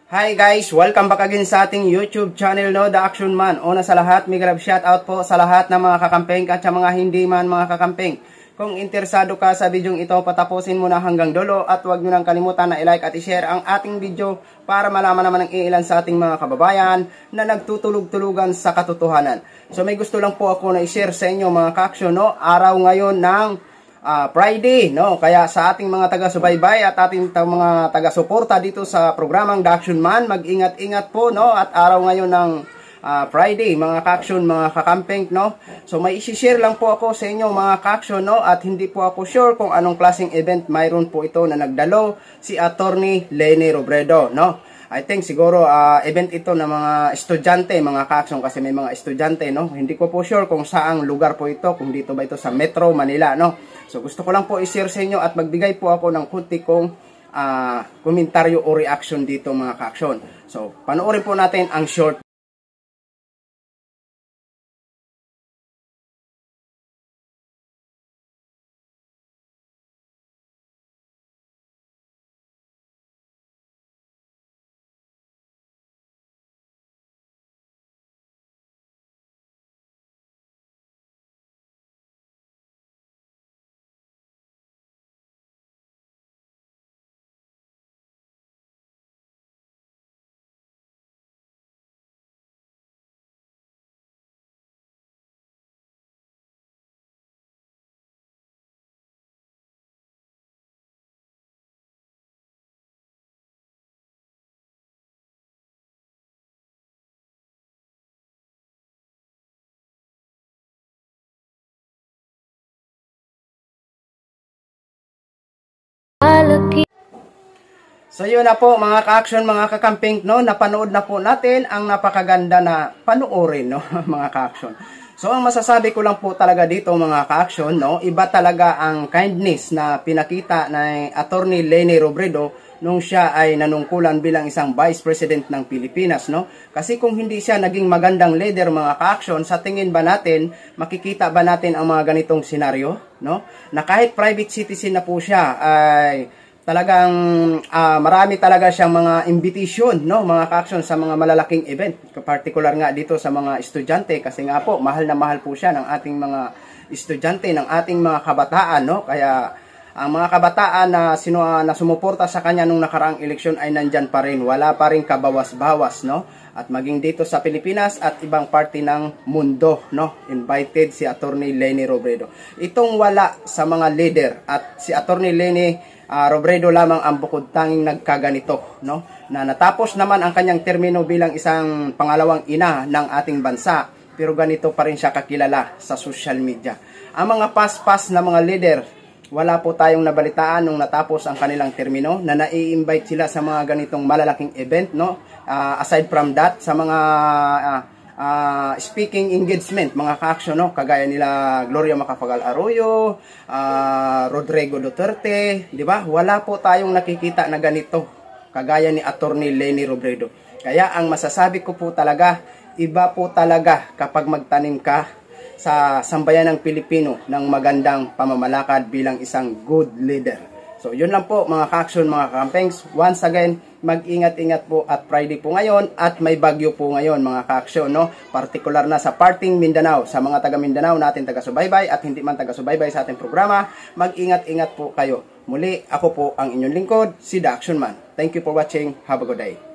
Hi guys, welcome back again sa ating YouTube channel, no, The Action Man. Una sa lahat, may grab shoutout po sa lahat ng mga kakampeng at sa mga hindi man mga kakampeng. Kung interesado ka sa video ito, patapusin mo na hanggang dulo at huwag nyo nang kalimutan na i-like at i-share ang ating video para malaman naman ng ilan sa ating mga kababayan na nagtutulog-tulugan sa katotohanan. So may gusto lang po ako na i-share sa inyo mga ka-action, no, araw ngayon ng Friday, no? Kaya sa ating mga taga-subaybay at ating mga taga-suporta dito sa programang The Action Man, mag-ingat-ingat po, no? At araw ngayon ng Friday, mga ka-action, mga kakampeng, no? So may i-share lang po ako sa inyo mga ka-action, no? At hindi po ako sure kung anong klaseng event mayroon po ito na nagdalo si Attorney Leni Robredo, no? I think siguro event ito ng mga estudyante, mga ka-action, kasi may mga estudyante, no? Hindi ko po sure kung saang lugar po ito, kung dito ba ito sa Metro Manila, no? So gusto ko lang po i-share sa inyo at magbigay po ako ng kunti kong komentaryo o reaction dito mga ka-action. So panoorin po natin ang short. So yun na po mga ka-action, mga kakamping, no, napanood na po natin ang napakaganda na panoorin, no, mga ka-action. So ang masasabi ko lang po talaga dito mga ka-action, no, iba talaga ang kindness na pinakita ng Attorney Leni Robredo nung siya ay nanungkulan bilang isang Vice President ng Pilipinas, no? Kasi kung hindi siya naging magandang leader mga ka-action, sa tingin ba natin, makikita ba natin ang mga ganitong senaryo, no? Na kahit private citizen na po siya ay talagang marami talaga siyang mga invitation, no, mga ka-action, sa mga malalaking event, particular nga dito sa mga estudyante, kasi nga po mahal na mahal po siya ng ating mga estudyante, ng ating mga kabataan, no? Kaya ang mga kabataan na sumuporta sa kanya nung nakaraang eleksyon ay nandyan pa rin, wala pa rin kabawas-bawas, no? At maging dito sa Pilipinas at ibang parte ng mundo, no, invited si Attorney Leni Robredo. Itong wala sa mga leader, at si Attorney Leni Robredo lamang ang bukod tanging nagkaganito, no? Na natapos naman ang kanyang termino bilang isang pangalawang ina ng ating bansa, pero ganito pa rin siya kakilala sa social media. Ang mga pas-pas na mga leader, wala po tayong nabalitaan nung natapos ang kanilang termino na nai-invite sila sa mga ganitong malalaking event, no? Aside from that, sa mga speaking engagement, mga ka-action, no, kagaya nila Gloria Macapagal Arroyo, Rodrigo Duterte, di ba? Wala po tayong nakikita na ganito kagaya ni Attorney Leni Robredo. Kaya ang masasabi ko po talaga, iba po talaga kapag magtanim ka sa sambayan ng Pilipino ng magandang pamamalakad bilang isang good leader. So yun lang po mga ka-action, mga kampengs. Once again, mag-ingat-ingat po at Friday po ngayon at may bagyo po ngayon mga ka-action, no? Partikular na sa parting Mindanao, sa mga taga Mindanao natin, taga-subaybay at hindi man taga-subaybay sa ating programa, mag-ingat-ingat po kayo. Muli, ako po ang inyong lingkod, si The Action Man. Thank you for watching. Have a good day.